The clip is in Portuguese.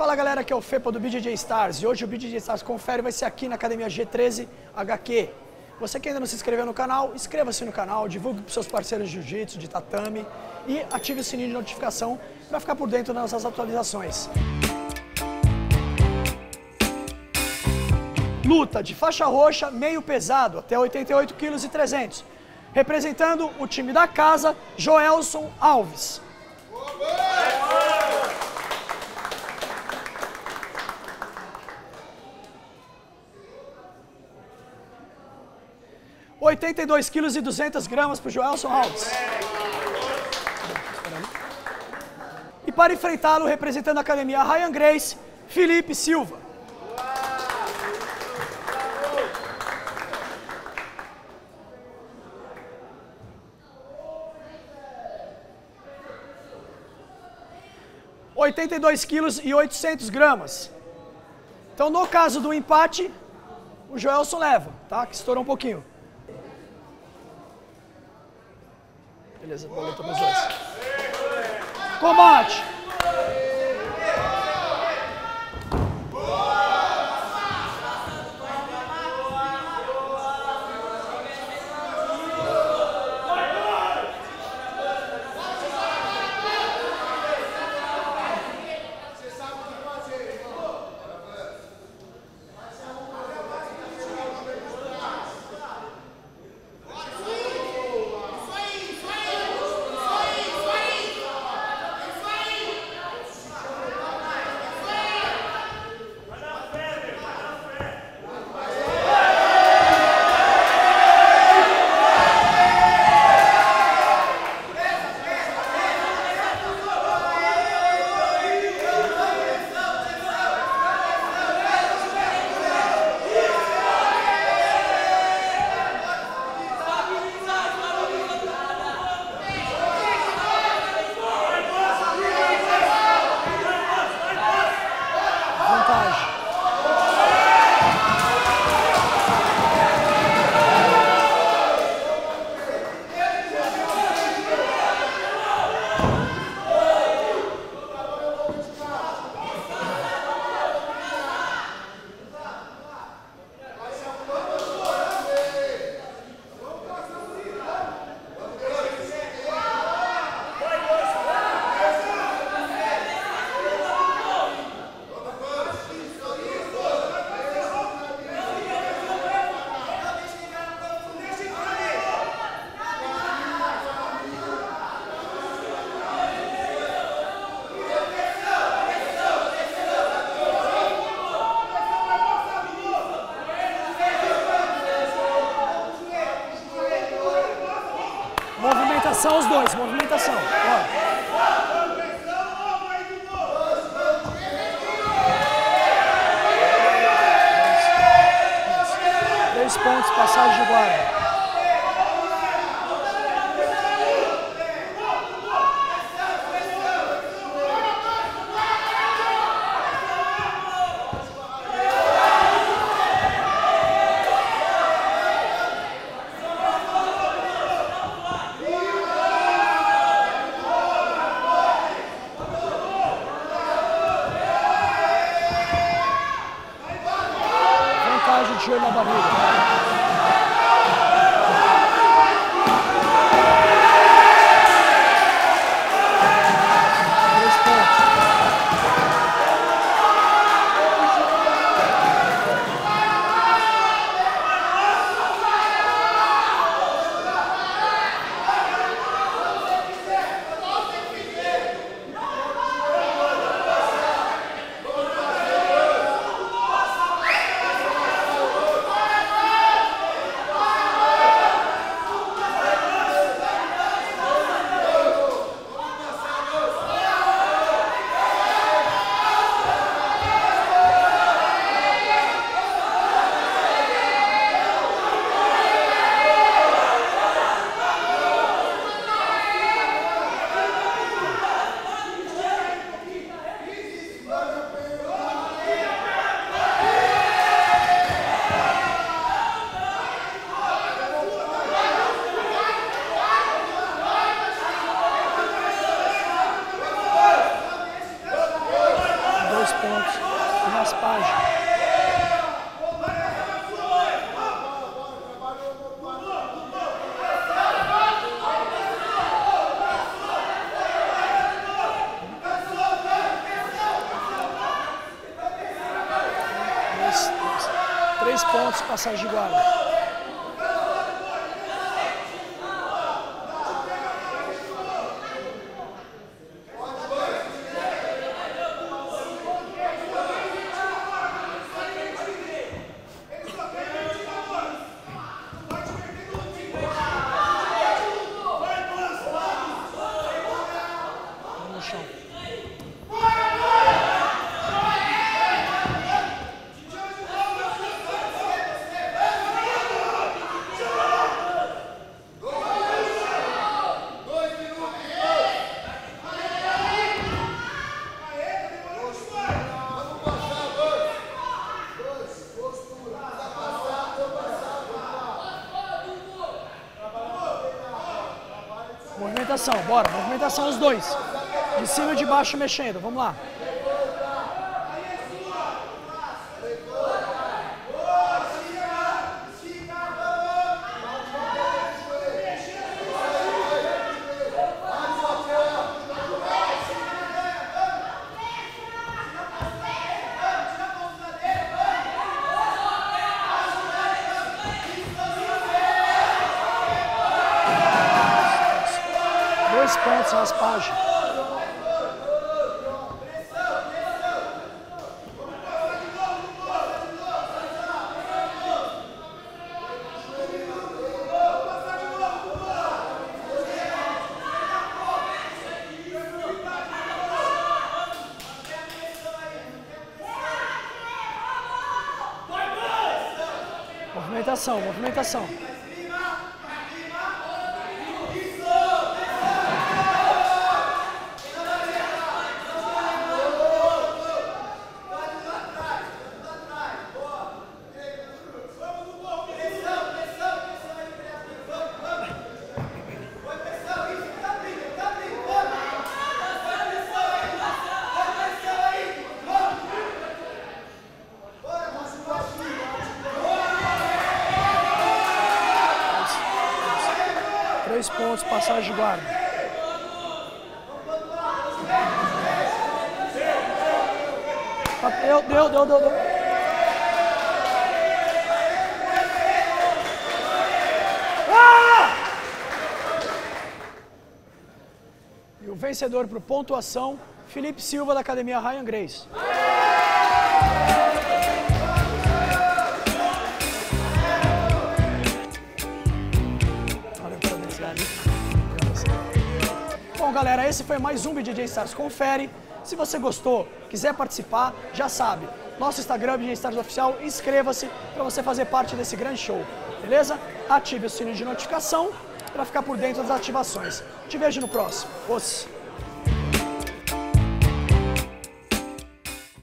Fala galera, aqui é o Fepa do BJJ Stars e hoje o BJJ Stars Confere vai ser aqui na Academia G13 HQ. Você que ainda não se inscreveu no canal, inscreva-se no canal, divulgue para seus parceiros de jiu-jitsu, de tatame e ative o sininho de notificação para ficar por dentro das nossas atualizações. Luta de faixa roxa, meio pesado, até 88,3 kg. Representando o time da casa, Joelson Alves. 82,2 kg para o Joelson Alves. E para enfrentá-lo, representando a academia Ryan Grace, Felipe Silva. – 82,8 kg. Então, no caso do empate, o Joelson leva, tá? Que estourou um pouquinho. Beleza, boletou para os dois. Combate! Movimentação os dois, movimentação. Ó. 3 pontos, passagem de guarda. De olho na barriga. pontos e raspagem. Três pontos, passagem de guarda. No chão. Movimentação, bora, movimentação os dois. De cima e de baixo mexendo, vamos lá. Dois pontos, raspagem. Movimentação, movimentação. Três pontos, passagem de guarda. Deu. Ah! E o vencedor por pontuação, Felipe Silva, da Academia Ryan Grace. Bom, galera, esse foi mais um BJJ Stars Confere. Se você gostou, quiser participar, já sabe, nosso Instagram, BJJ Stars Oficial, inscreva-se para você fazer parte desse grande show, beleza? Ative o sininho de notificação para ficar por dentro das ativações. Te vejo no próximo. Os.